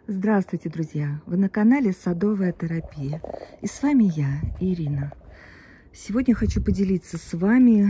Здравствуйте, друзья! Вы на канале Садовая терапия. И с вами я, Ирина. Сегодня хочу поделиться с вами,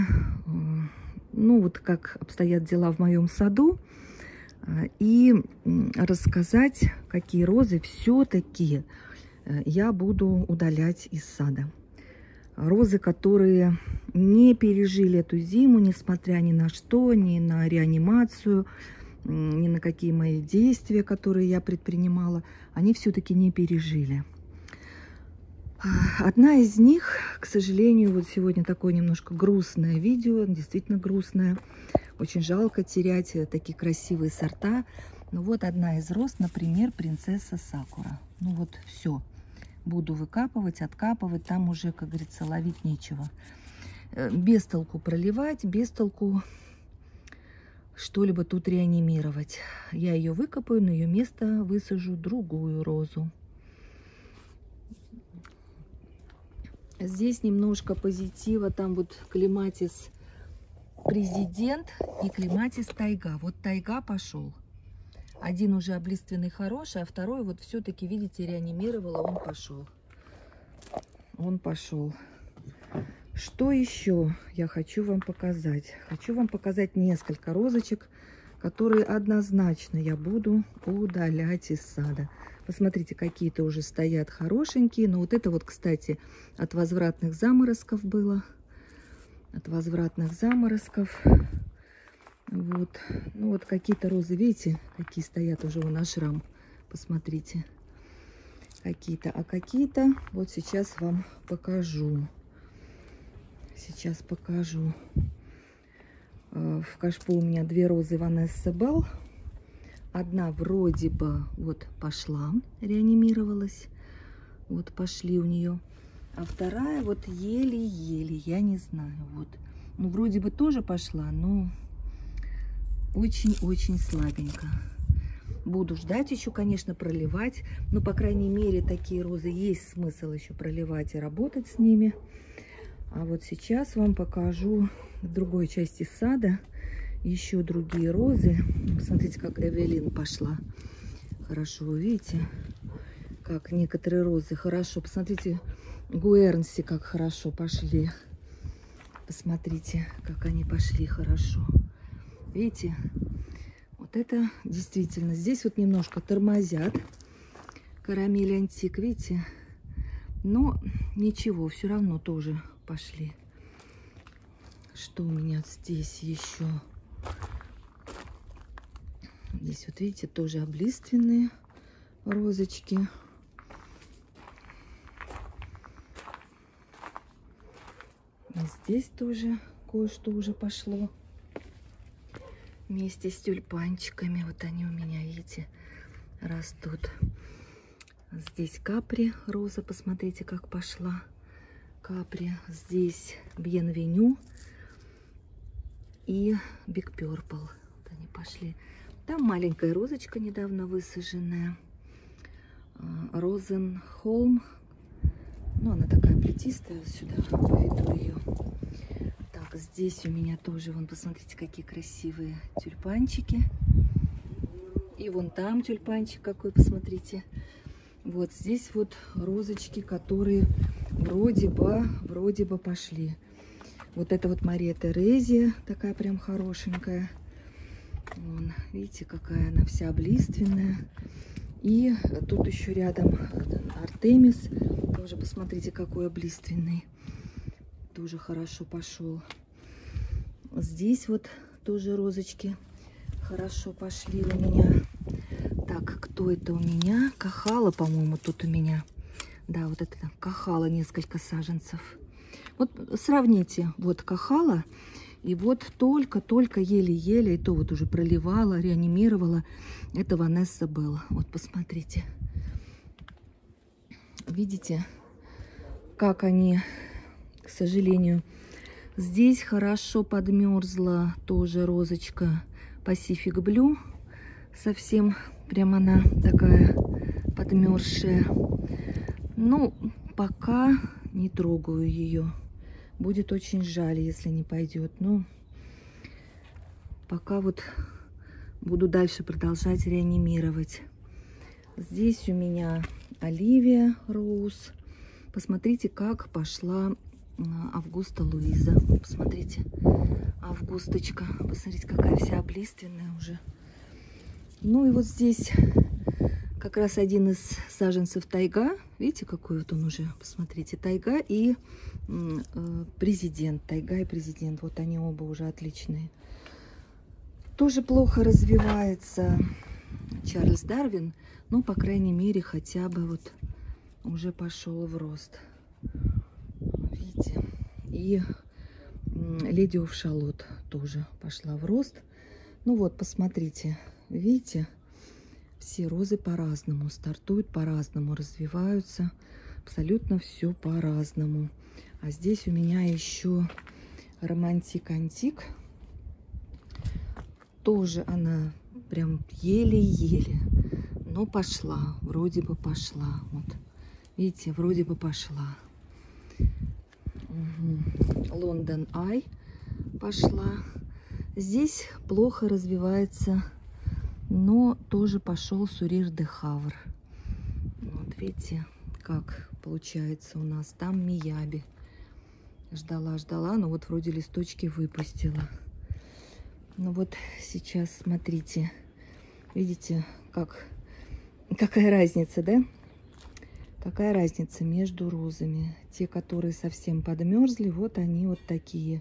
как обстоят дела в моем саду, и рассказать, какие розы все-таки я буду удалять из сада. Розы, которые не пережили эту зиму, несмотря ни на что, ни на реанимацию, ни на какие мои действия, которые я предпринимала, они все-таки не пережили. Одна из них, к сожалению, вот сегодня такое немножко грустное видео, действительно грустное. Очень жалко терять такие красивые сорта. Но вот одна из роз, например, принцесса Сакура. Ну вот все. Буду выкапывать, откапывать, там уже, как говорится, ловить нечего. Без толку проливать, без толку что-либо тут реанимировать. Я ее выкопаю, на ее место высажу другую розу. Здесь немножко позитива. Там вот клематис президент и клематис тайга. Вот тайга пошел. Один уже облиственный хороший, а второй вот все-таки, видите, реанимировала, он пошел. Он пошел. Что еще я хочу вам показать? Хочу вам показать несколько розочек, которые однозначно я буду удалять из сада. Посмотрите, какие-то уже стоят хорошенькие. Но вот это вот, кстати, от возвратных заморозков было. От возвратных заморозков. Вот. Ну вот какие-то розы, видите, какие стоят уже на шрам. Посмотрите. Какие-то. А какие-то вот сейчас вам покажу. Сейчас покажу. В кашпо у меня две розы Ванесса Белл. Одна вроде бы вот пошла, реанимировалась. Вот пошли у нее. А вторая вот еле-еле, я не знаю. Вот. Ну, вроде бы тоже пошла, но очень-очень слабенько. Буду ждать еще, конечно, проливать. Но, по крайней мере, такие розы есть смысл еще проливать и работать с ними. А вот сейчас вам покажу в другой части сада еще другие розы. Посмотрите, как Эвелин пошла. Хорошо, вы видите, как некоторые розы хорошо. Посмотрите, Гуэрнси как хорошо пошли. Посмотрите, как они пошли хорошо. Видите, вот это действительно. Здесь вот немножко тормозят. Карамель антик, видите. Но ничего, все равно тоже пошли. Что у меня здесь еще? Здесь вот видите, тоже облиственные розочки. И здесь тоже кое-что уже пошло. Вместе с тюльпанчиками. Вот они у меня, видите, растут. Здесь капри роза, посмотрите, как пошла. Капри. Здесь Бьенвеню и Биг Перпл. Вот они пошли. Там маленькая розочка недавно высаженная. Розенхолм. Ну, она такая плетистая. Сюда поведу ее. Так, здесь у меня тоже, вон, посмотрите, какие красивые тюльпанчики. И вон там тюльпанчик какой, посмотрите. Вот здесь вот розочки, которые вроде бы пошли. Вот это вот Мария Терезия, такая прям хорошенькая. Вон, видите, какая она вся облиственная. И тут еще рядом Артемис. Тоже посмотрите, какой облиственный. Тоже хорошо пошел. Здесь вот тоже розочки хорошо пошли у меня. Так, кто это у меня? Кахала, по-моему, тут у меня. Да, вот это кахала, несколько саженцев. Вот сравните, вот кахала, и вот только еле-еле, и то вот уже проливала, реанимировала. Это Ванесса Белл. Вот посмотрите. Видите, как они, к сожалению. Здесь хорошо подмерзла тоже розочка Pacific Blue. Совсем прям она такая подмерзшая. Ну, пока не трогаю ее. Будет очень жаль, если не пойдет. Но пока вот буду дальше продолжать реанимировать. Здесь у меня Оливия Роуз. Посмотрите, как пошла Августа Луиза. Посмотрите, Августочка. Посмотрите, какая вся облиственная уже. Ну и вот здесь как раз один из саженцев тайга. Видите, какой вот он уже? Посмотрите, тайга и президент. Тайга и президент. Вот они оба уже отличные. Тоже плохо развивается Чарльз Дарвин. Ну, по крайней мере, хотя бы вот уже пошел в рост. Видите? И Леди оф Шалот тоже пошла в рост. Ну вот, посмотрите. Видите? Все розы по-разному стартуют, по-разному развиваются. Абсолютно все по-разному. А здесь у меня еще романтик-антик. Тоже она прям еле-еле. Но пошла. Вроде бы пошла. Вот. Видите, вроде бы пошла. Лондон Ай пошла. Здесь плохо развивается, но тоже пошел Сурир де Хавр. Вот видите, как получается у нас. Там Мияби. Ждала, но вот вроде листочки выпустила. Ну вот сейчас смотрите. Видите, какая разница, да? Какая разница между розами. Те, которые совсем подмерзли, вот они вот такие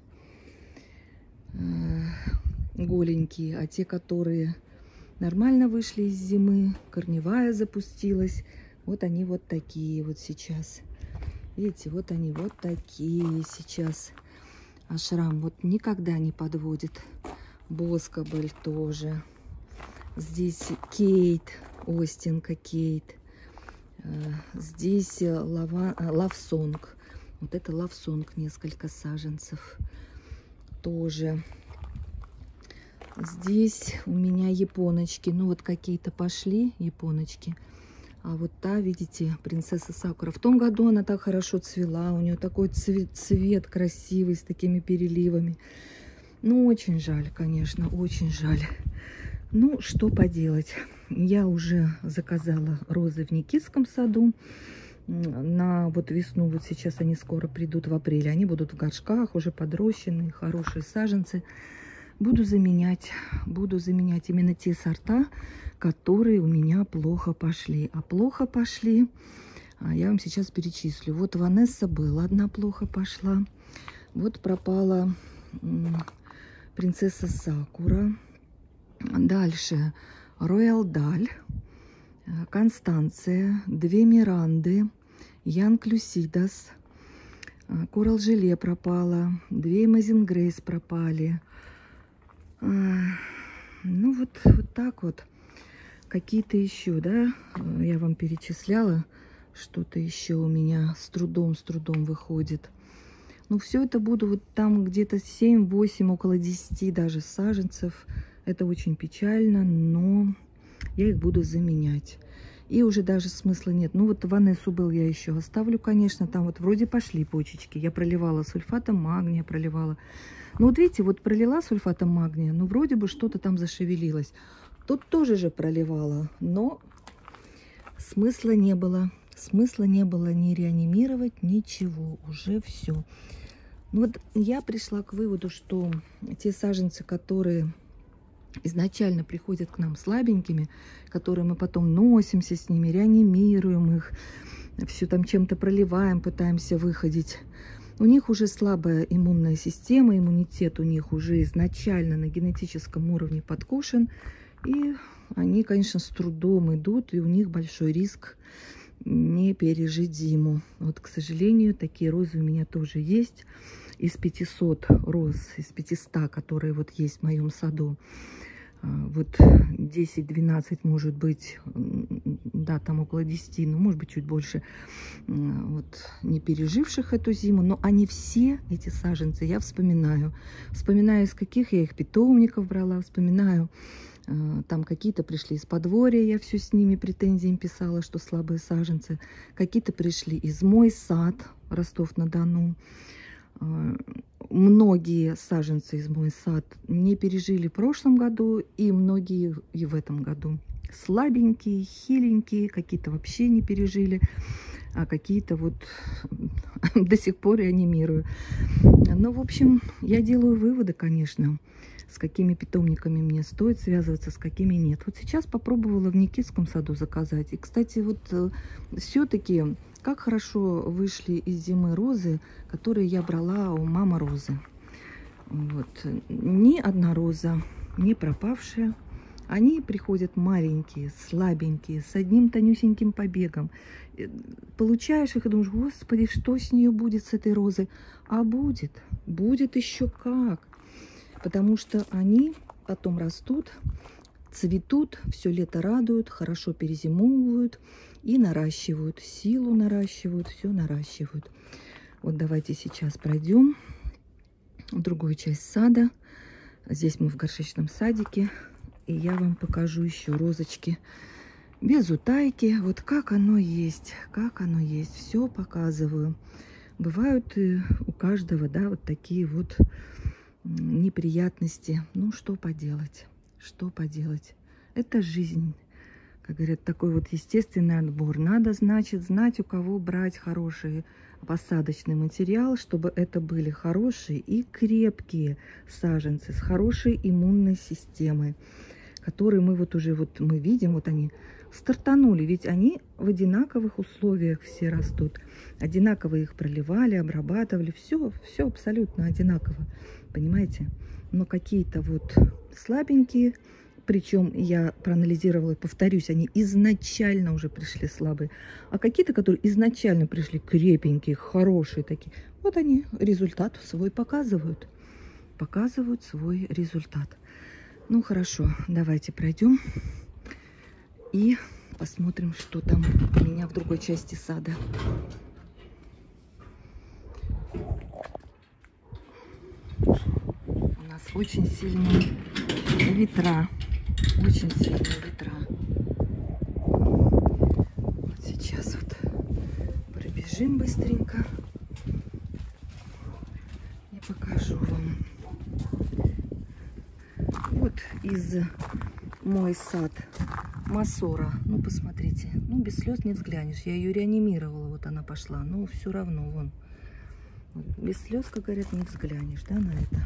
голенькие. А те, которые нормально вышли из зимы, корневая запустилась, вот они вот такие вот сейчас. Видите, вот они вот такие сейчас. А шрам вот никогда не подводит. Боскобель тоже. Здесь Кейт, Остинка Кейт. Здесь Лавсонг. Вот это Лавсонг, несколько саженцев. Тоже. Здесь у меня японочки. Ну вот какие-то пошли японочки. А вот та, видите, принцесса Сакура. В том году она так хорошо цвела. У нее такой цвет красивый, с такими переливами. Ну, очень жаль, конечно, очень жаль. Ну, что поделать. Я уже заказала розы в Никитском саду. На вот весну, вот сейчас они скоро придут в апреле. Они будут в горшках, уже подрощенные, хорошие саженцы. Буду заменять именно те сорта, которые у меня плохо пошли. А плохо пошли, я вам сейчас перечислю. Вот Ванесса была, одна плохо пошла. Вот пропала принцесса Сакура. Дальше Роял Даль, Констанция, две Миранды, Ян Клюсидас, Коралл Желе пропала, две Amazing Grace пропали. Ну вот так вот. Какие-то еще, да, я вам перечисляла. Что-то еще у меня с трудом выходит. Ну, все это буду вот там где-то 7-8, около 10 даже саженцев. Это очень печально, но я их буду заменять. И уже даже смысла нет. Ну, вот Ванессу был я еще оставлю, конечно. Там вот вроде пошли почечки. Я проливала сульфатом магния, проливала. Ну, вот видите, вот пролила сульфатом магния, ну, вроде бы что-то там зашевелилось. Тут тоже же проливала, но смысла не было. Смысла не было ни реанимировать, ничего. Уже все. Ну, вот я пришла к выводу, что те саженцы, которые изначально приходят к нам слабенькими, которые мы потом носимся с ними, реанимируем их, все там чем-то проливаем, пытаемся выходить. У них уже слабая иммунная система, иммунитет у них уже изначально на генетическом уровне подкошен. И они, конечно, с трудом идут, и у них большой риск не пережить зиму. Вот, к сожалению, такие розы у меня тоже есть. Из 500 роз, из 500, которые вот есть в моем саду, вот 10-12, может быть, да, там около 10, ну, может быть, чуть больше, вот, не переживших эту зиму, но они все, эти саженцы, я вспоминаю. Вспоминаю, из каких я их питомников брала, вспоминаю, там какие-то пришли из подворья, я все с ними претензиями писала, что слабые саженцы. Какие-то пришли из мой сад, Ростов-на-Дону. Многие саженцы из мой сад не пережили в прошлом году, и многие и в этом году. слабенькие, хиленькие, какие-то вообще не пережили, а какие-то вот до сих пор реанимирую. Ну, в общем, я делаю выводы, конечно, с какими питомниками мне стоит связываться, с какими нет. Вот сейчас попробовала в Никитском саду заказать. И, кстати, вот все-таки как хорошо вышли из зимы розы, которые я брала у мамы Розы. Вот. Ни одна роза не пропавшая. Они приходят маленькие, слабенькие, с одним тонюсеньким побегом. Получаешь их и думаешь, господи, что с нее будет, с этой розой? А будет, будет еще как. Потому что они потом растут, цветут, все лето радуют, хорошо перезимовывают и наращивают, силу наращивают, все наращивают. Вот давайте сейчас пройдем в другую часть сада. Здесь мы в горшечном садике. И я вам покажу еще розочки без утайки. Вот как оно есть, как оно есть. Все показываю. Бывают и у каждого, да, вот такие вот неприятности. Ну, что поделать, что поделать. Это жизнь. Как говорят, такой вот естественный отбор. Надо, значит, знать, у кого брать хороший посадочный материал, чтобы это были хорошие и крепкие саженцы с хорошей иммунной системой, которые мы вот уже вот мы видим, вот они стартанули, ведь они в одинаковых условиях все растут, одинаково их проливали, обрабатывали, все абсолютно одинаково, понимаете? Но какие-то вот слабенькие, причем я проанализировала и повторюсь, они изначально уже пришли слабые, а какие-то, которые изначально пришли крепенькие, хорошие такие, вот они результат свой показывают свой результат. Ну хорошо, давайте пройдем и посмотрим, что там у меня в другой части сада. У нас очень сильные ветра. Очень сильные ветра. Вот сейчас вот пробежим быстренько и покажу вам. Вот из мой сад Массора. Ну, посмотрите. Ну, без слез не взглянешь. Я ее реанимировала. Вот она пошла. Но все равно, вон. Вот, без слез, как говорят, не взглянешь, да, на это.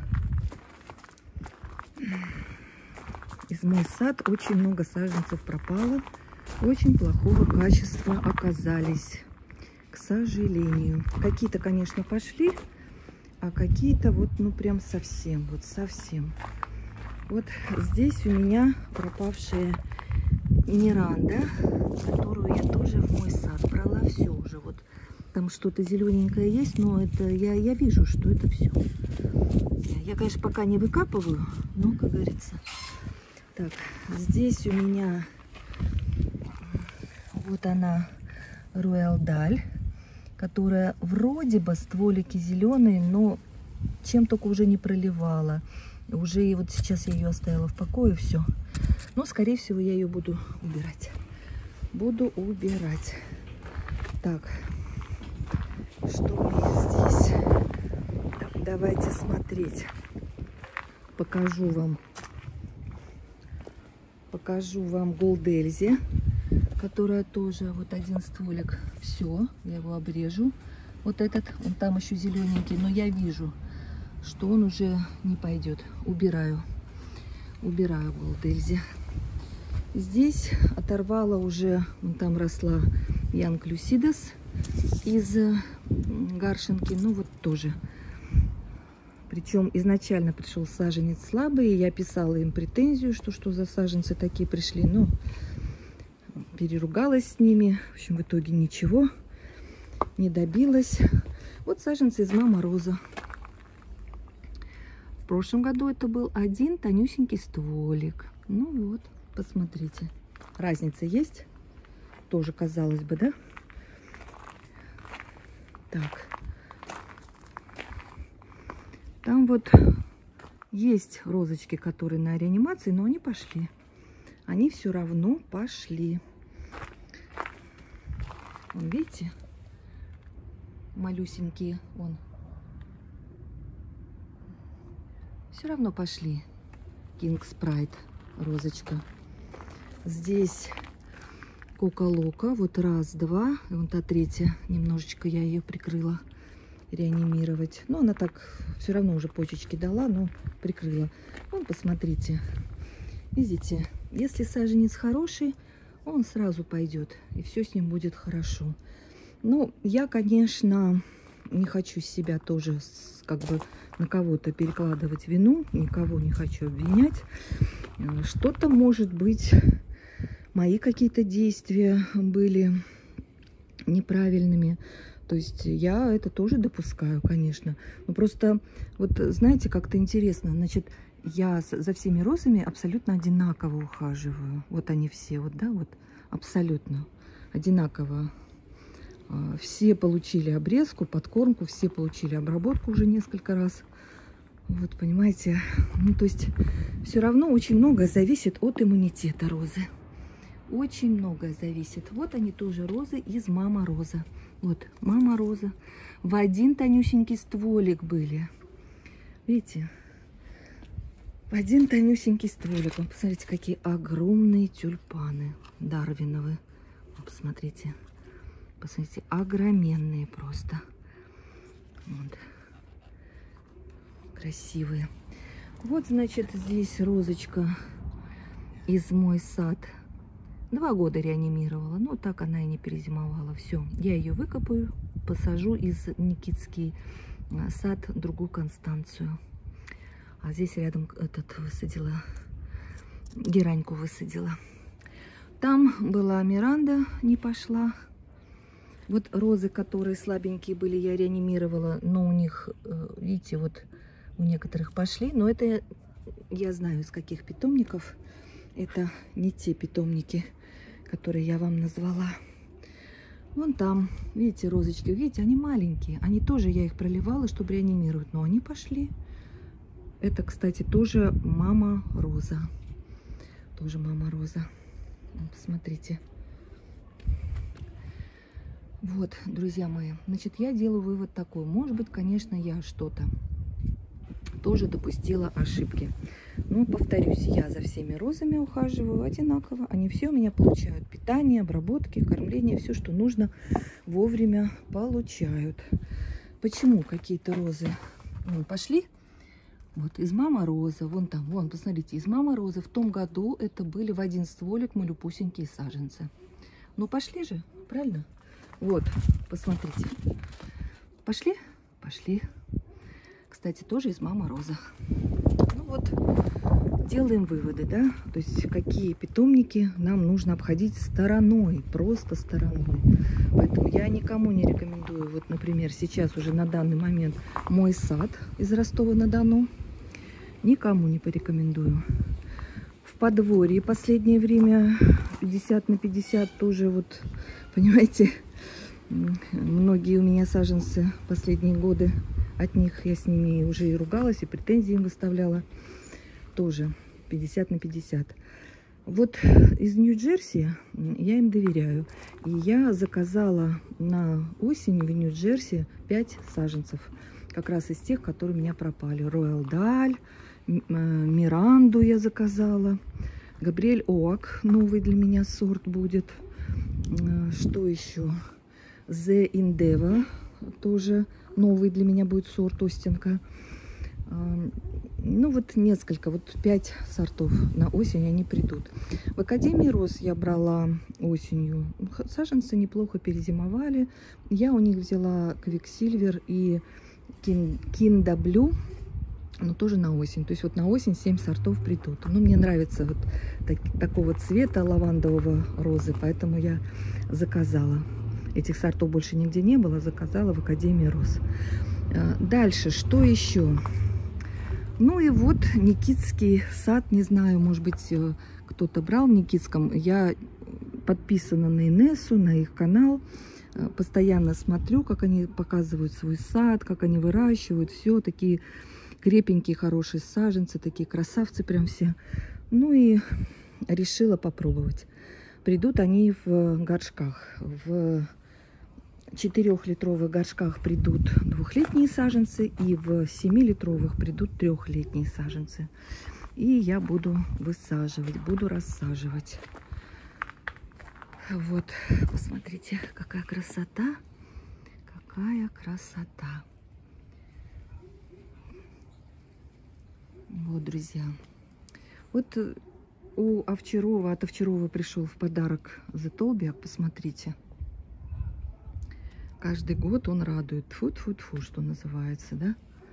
Из мой сад очень много саженцев пропало. Очень плохого качества оказались. К сожалению. Какие-то, конечно, пошли. А какие-то вот, ну, прям совсем. Вот совсем. Вот здесь у меня пропавшая Миранда, которую я тоже в мой сад брала. Все уже вот там что-то зелененькое есть, но это я вижу, что это все. Я, конечно, пока не выкапываю, но, как говорится. Так, здесь у меня вот она Роял Даль, которая вроде бы стволики зеленые, но чем только уже не проливала. Уже и вот сейчас я ее оставила в покое, все. Но, скорее всего, я ее буду убирать. Буду убирать. Так, что у меня здесь? Так, давайте смотреть. Покажу вам Голдельзи, которая тоже вот один стволик. Все, я его обрежу. Вот этот, он там еще зелененький, но я вижу, что он уже не пойдет. Убираю Голдельзи. Здесь оторвала уже, вон там росла Янг Люсидас из гаршинки. Ну вот тоже. Причем изначально пришел саженец слабый. Я писала им претензию, что за саженцы такие пришли. Но переругалась с ними. В общем, в итоге ничего не добилась. Вот саженцы из Мама Роза. В прошлом году это был один тонюсенький стволик. Ну вот, посмотрите. Разница есть? Тоже, казалось бы, да? Так. Там вот есть розочки, которые на реанимации, но они пошли. Они все равно пошли. Вон, видите? Малюсенькие. Вон. Все равно пошли. Кинг Спрайт розочка. Здесь Кока-Лока. Вот раз, два. Вот та третья. Немножечко я ее прикрыла. Реанимировать. Но она так все равно уже почечки дала, но прикрыла. Вон, посмотрите. Видите, если саженец хороший, он сразу пойдет. И все с ним будет хорошо. Ну, я, конечно, не хочу себя тоже как бы на кого-то перекладывать вину. Никого не хочу обвинять. Что-то, может быть, мои какие-то действия были неправильными. То есть я это тоже допускаю, конечно. Но просто, вот знаете, как-то интересно. Значит, я за всеми розами абсолютно одинаково ухаживаю. Вот они все, вот, да, вот абсолютно одинаково. Все получили обрезку, подкормку, все получили обработку уже несколько раз. Вот, понимаете, ну, то есть все равно очень многое зависит от иммунитета розы. Очень многое зависит. Вот они тоже розы из Мама Роза. Вот, Мама Роза. В один тонюсенький стволик были. Видите? В один тонюсенький стволик. Вот, посмотрите, какие огромные тюльпаны Дарвиновы. Вот, посмотрите. Посмотрите, огроменные просто. Вот. Красивые. Вот, значит, здесь розочка из Мой сад. 2 года реанимировала, но так она и не перезимовала. Все, я ее выкопаю, посажу из Никитский сад другую Констанцию. А здесь рядом высадила, гераньку высадила. Там была Миранда, не пошла. Вот розы, которые слабенькие были, я реанимировала, но у них, видите, вот у некоторых пошли. Но это я знаю, из каких питомников. Это не те питомники, которые я вам назвала. Вон там, видите, розочки, видите, они маленькие. Они тоже, я их проливала, чтобы реанимировать, но они пошли. Это, кстати, тоже Мама Роза. Тоже Мама Роза. Вот, посмотрите. Вот, друзья мои, значит, я делаю вывод такой. Может быть, конечно, я что-то тоже допустила ошибки. Но, повторюсь, я за всеми розами ухаживаю одинаково. Они все у меня получают. Питание, обработки, кормление, все, что нужно, вовремя получают. Почему какие-то розы пошли? Вот из Мама Роза, вон там, вон, посмотрите, из Мама Розы в том году это были в один стволик малюпусенькие саженцы. Ну, пошли же, правильно? Вот, посмотрите. Пошли? Пошли. Кстати, тоже из Мама Роза. Ну вот, делаем выводы, да? То есть, какие питомники нам нужно обходить стороной, просто стороной. Поэтому я никому не рекомендую, вот, например, сейчас уже на данный момент Мой сад из Ростова-на-Дону. Никому не порекомендую. В подворье последнее время 50 на 50 тоже вот, понимаете, многие у меня саженцы последние годы. От них я с ними уже и ругалась, и претензии им выставляла. Тоже 50 на 50. Вот из Нью-Джерси я им доверяю. И я заказала на осень в Нью-Джерси 5 саженцев. Как раз из тех, которые у меня пропали. Роял Даль, Миранду я заказала. Габриэль Оак, новый для меня сорт будет. Что еще? The Индева, тоже новый для меня будет сорт Остинка. Ну вот несколько, вот 5 сортов на осень они придут. В Академии роз я брала осенью. Саженцы неплохо перезимовали. Я у них взяла Квиксильвер и Кинда Блю, но тоже на осень. То есть вот на осень 7 сортов придут. Но мне нравится вот такого цвета лавандового розы, поэтому я заказала. Этих сортов больше нигде не было, заказала в Академии роз. Дальше, что еще? Ну и вот Никитский сад, не знаю, может быть, кто-то брал в Никитском. Я подписана на Инессу, на их канал. Постоянно смотрю, как они показывают свой сад, как они выращивают. Все такие крепенькие, хорошие саженцы, такие красавцы прям все. Ну и решила попробовать. Придут они в горшках. В 4-литровых горшках придут 2-летние саженцы, и в 7-литровых придут 3-летние саженцы. И я буду высаживать, буду рассаживать. Вот, посмотрите, какая красота. Какая красота. Вот, друзья. Вот у Овчарова, от Овчарова пришел в подарок зетолбиак, посмотрите. Каждый год он радует. Тьфу-тьфу-тьфу, что называется, да?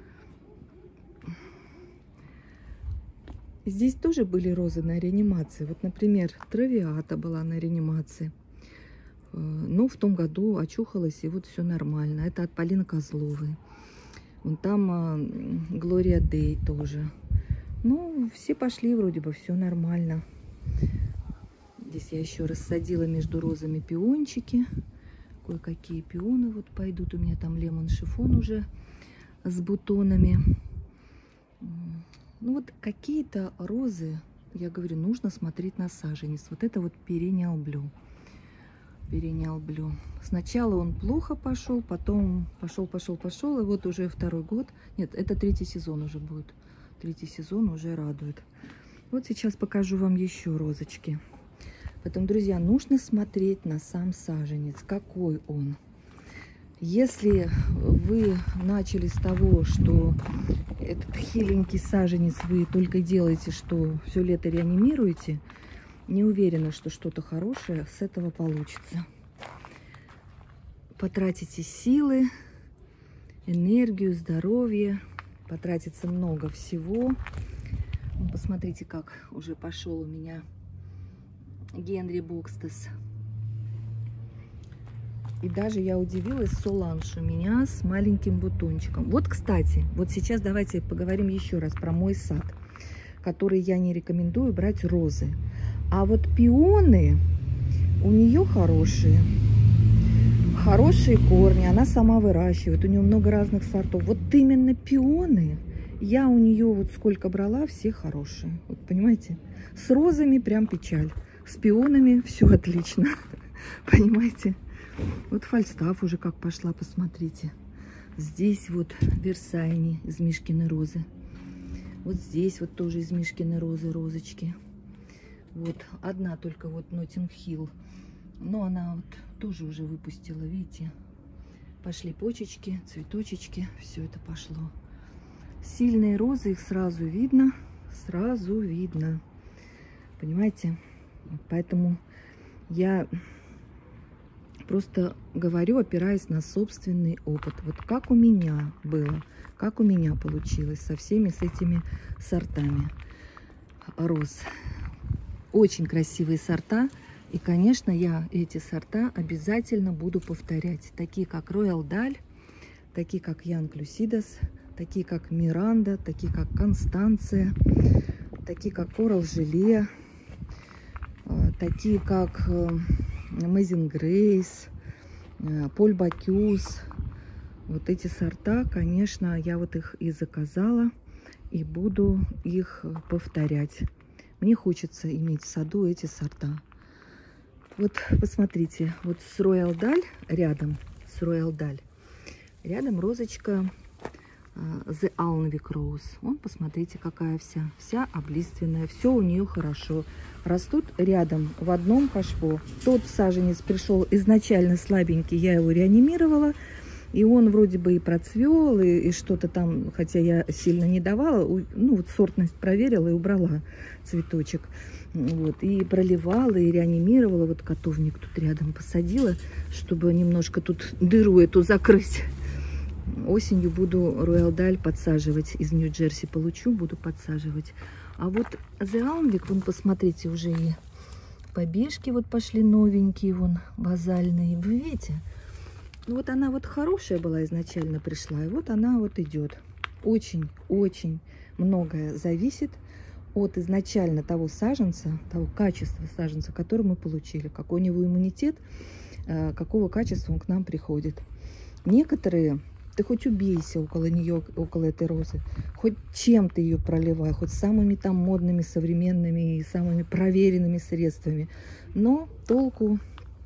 Здесь тоже были розы на реанимации. Вот, например, травиата была на реанимации. Но в том году очухалась, и вот все нормально. Это от Полины Козловой. Вон там Глория Дей тоже. Ну, все пошли, вроде бы, все нормально. Здесь я еще рассадила между розами пиончики. Кое-какие пионы вот пойдут. У меня там лемон шифон уже с бутонами. Ну вот какие-то розы, я говорю, нужно смотреть на саженец. Вот это вот Perennial Blue. Perennial Blue. Сначала он плохо пошел, потом пошел. И вот уже второй год. Нет, это третий сезон уже будет. Третий сезон уже радует. Вот сейчас покажу вам еще розочки. Поэтому, друзья, нужно смотреть на сам саженец, какой он. Если вы начали с того, что этот хиленький саженец вы только делаете, что все лето реанимируете, не уверена, что что-то хорошее с этого получится. Потратите силы, энергию, здоровье, потратится много всего. Посмотрите, как уже пошел у меня Генри Бокстас. И даже я удивилась, Соланж у меня с маленьким бутончиком. Вот, кстати, вот сейчас давайте поговорим еще раз про мой сад, который я не рекомендую брать розы. А вот пионы у нее хорошие. Хорошие корни, она сама выращивает. У нее много разных сортов. Вот именно пионы, я у нее вот сколько брала, все хорошие. Вот понимаете? С розами прям печаль. С пионами все отлично. Понимаете? Вот Фальстаф уже как пошла, посмотрите. Здесь вот Версайни из Мишкиной розы. Вот здесь вот тоже из Мишкиной розы розочки. Вот одна только вот Ноттинг Хилл. Но она вот тоже уже выпустила, видите. Пошли почечки, цветочечки. Все это пошло. Сильные розы, их сразу видно. Сразу видно. Понимаете? Поэтому я просто говорю, опираясь на собственный опыт. Вот как у меня было, как у меня получилось со всеми с этими сортами роз. Очень красивые сорта. И, конечно, я эти сорта обязательно буду повторять. Такие, как Royal Dahl, такие, как Young Lucidas, такие, как Миранда, такие, как Констанция, такие, как Coral Желе, такие, как Amazing Grace, Поль Бакюс. Вот эти сорта, конечно, я вот их и заказала, и буду их повторять. Мне хочется иметь в саду эти сорта. Вот посмотрите, вот с Royal Dahl рядом, рядом розочка The Alnwick Rose. Вон, посмотрите, какая вся облиственная, все у нее хорошо. Растут рядом в одном кашпо. Тот саженец пришел изначально слабенький, я его реанимировала. И он вроде бы и процвел, и что-то там, хотя я сильно не давала, ну вот сортность проверила и убрала цветочек. Вот, и проливала, и реанимировала. Вот котовник тут рядом посадила, чтобы немножко тут дыру эту закрыть. Осенью буду Royal Dahl подсаживать. Из Нью-Джерси получу, буду подсаживать. А вот The Alnwick, вон, посмотрите, уже и побежки вот пошли новенькие, вон, базальные. Вы видите? Ну вот она вот хорошая была изначально, пришла, и вот она вот идет. Очень-очень многое зависит от изначально того саженца, того качества саженца, который мы получили. Какой у него иммунитет, какого качества он к нам приходит. Некоторые, ты хоть убейся около нее, около этой розы, хоть чем ты ее проливай, хоть самыми там модными, современными и самыми проверенными средствами, но толку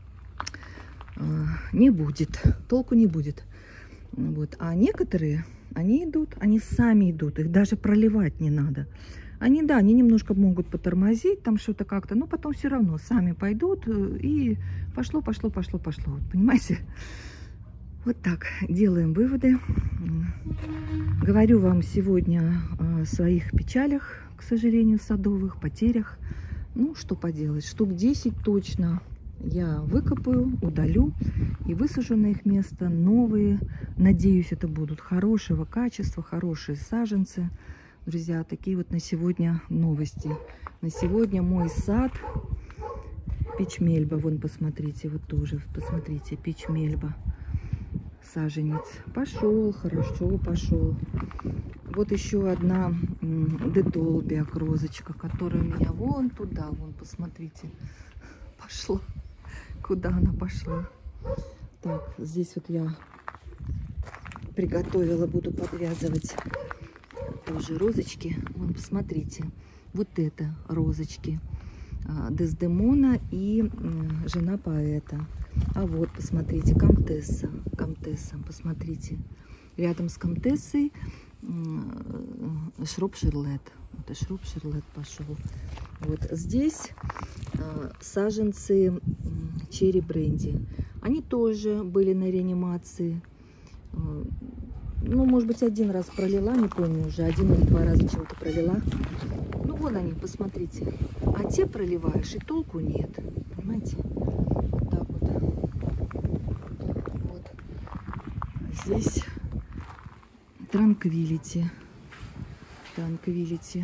не будет, толку не будет. Вот. А некоторые, они идут, они сами идут, их даже проливать не надо. Они, да, они немножко могут потормозить, там что-то как-то, но потом все равно сами пойдут, и пошло, пошло, пошло, пошло. Понимаете? Вот так делаем выводы. Говорю вам сегодня о своих печалях, к сожалению, садовых, потерях. Ну, что поделать, штук 10 точно я выкопаю, удалю и высажу на их место новые. Надеюсь, это будут хорошего качества, хорошие саженцы. Друзья, такие вот на сегодня новости. На сегодня мой сад пичмельба. Вон, посмотрите, вот тоже, посмотрите, пичмельба. Саженец пошел, хорошо пошел. Вот еще одна детолбиак розочка, которая у меня вон туда, вон, посмотрите, пошла. Куда она пошла? Так, здесь вот я приготовила, буду подвязывать тоже розочки. Вон, посмотрите, вот это розочки. Дездемона и жена поэта. А вот, посмотрите, комтесса. Комтесса, посмотрите. Рядом с комтессой шроб-шерлет. Вот и шроб-шерлет пошел. Вот здесь саженцы черри бренди. Они тоже были на реанимации. Ну, может быть, один раз пролила, не помню уже. 1 или 2 раза чего-то пролила. Ну, вон они, посмотрите. А те проливаешь, и толку нет. Понимаете? Вот так вот. Вот. Здесь транквилити. Транквилити.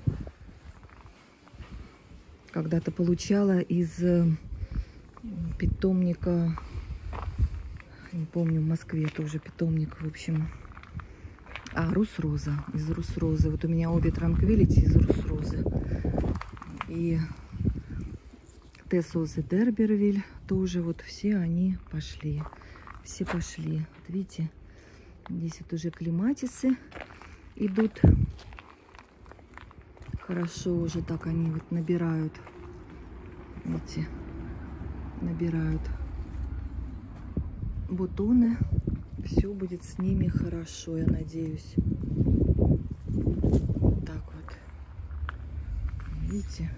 Когда-то получала из питомника, не помню, в Москве тоже питомник, в общем. Рус-роза, из Рус-розы. Вот у меня обе транквилити из Рус-розы. И Тессозы Дербервиль тоже, вот все они пошли. Все пошли. Вот видите, здесь вот уже клематисы идут. Хорошо уже так они вот набирают. Видите, набирают бутоны. Все будет с ними хорошо, я надеюсь. Так вот. Видите?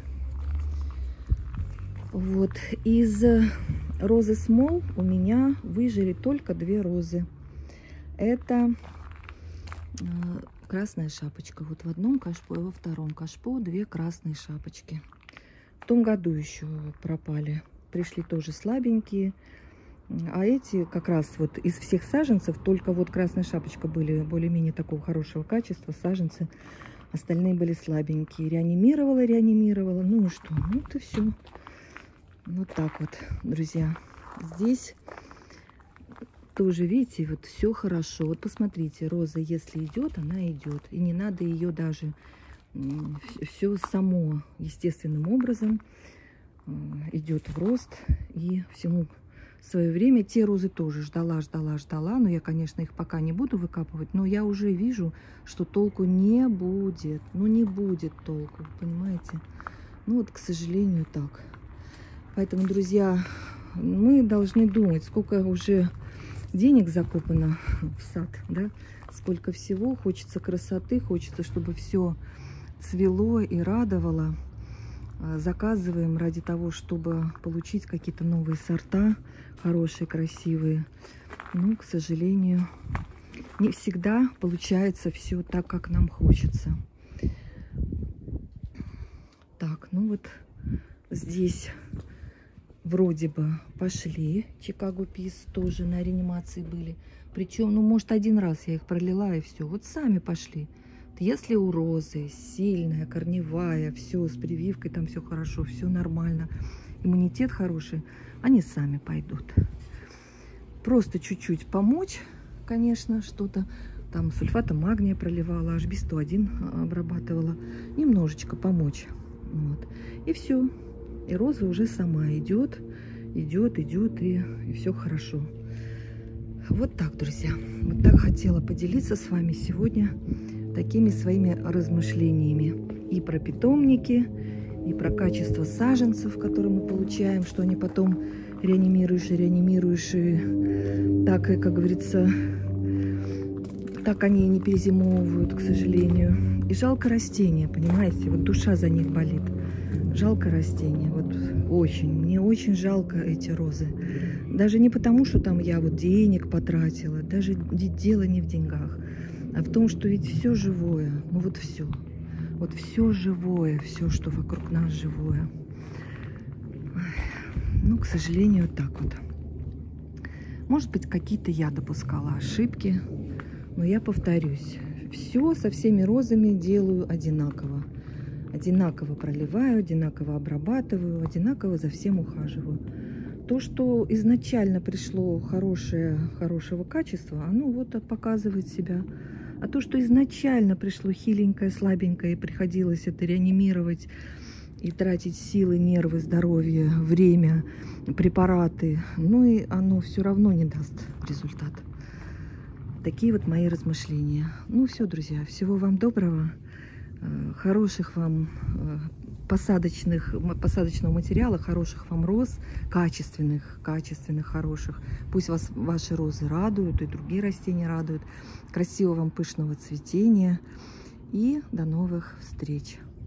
Вот. Из розы Смол у меня выжили только 2 розы. Это красная шапочка. Вот в одном кашпо и во втором кашпо 2 красные шапочки. В том году еще пропали. Пришли тоже слабенькие. А эти как раз вот из всех саженцев только вот красная шапочка были более-менее такого хорошего качества. Саженцы остальные были слабенькие. Реанимировала. Ну и что? Ну это все. Вот так вот, друзья. Здесь тоже, видите, вот все хорошо. Вот посмотрите, роза, если идет, она идет. И не надо ее даже, все само естественным образом идет в рост. И всему свое время. Те розы тоже ждала. Но я, конечно, их пока не буду выкапывать. Но я уже вижу, что толку не будет. Ну, не будет толку, понимаете? Ну, вот, к сожалению, так. Поэтому, друзья, мы должны думать, сколько уже денег закопано в сад, да? Сколько всего. Хочется красоты, хочется, чтобы все цвело и радовало. Заказываем ради того, чтобы получить какие-то новые сорта, хорошие, красивые. Но, к сожалению, не всегда получается все так, как нам хочется. Так, ну вот здесь вроде бы пошли. Чикаго Пис тоже на реанимации были. Причем, ну, может, 1 раз я их пролила, и все. Вот сами пошли. Если у розы сильная, корневая, все с прививкой, там все хорошо, все нормально, иммунитет хороший, они сами пойдут. Просто чуть-чуть помочь, конечно, что-то. Там сульфатом магния проливала, HB101 обрабатывала. Немножечко помочь. Вот. И все. И роза уже сама идет, и все хорошо. Вот так, друзья. Вот так хотела поделиться с вами сегодня такими своими размышлениями и про питомники, и про качество саженцев, которые мы получаем, что они потом реанимируешь, и так, как говорится, так они и не перезимовывают, к сожалению. И жалко растения, понимаете? Вот душа за них болит. Жалко растения. Вот очень. Мне очень жалко эти розы. Даже не потому, что там я вот денег потратила. Даже дело не в деньгах. А в том, что ведь все живое. Ну вот все. Вот все живое. Все, что вокруг нас живое. Ну, к сожалению, вот так вот. Может быть, какие-то я допускала ошибки. Но я повторюсь. Все со всеми розами делаю одинаково. Одинаково проливаю, одинаково обрабатываю, одинаково за всем ухаживаю. То, что изначально пришло хорошего качества, оно вот показывает себя. А то, что изначально пришло хиленькое, слабенькое, и приходилось это реанимировать и тратить силы, нервы, здоровье, время, препараты, ну и оно все равно не даст результат. Такие вот мои размышления. Ну все, друзья, всего вам доброго, хороших вам посадочного материала, хороших вам роз, качественных, хороших. Пусть вас ваши розы радуют, и другие растения радуют. Красивого вам пышного цветения. И до новых встреч!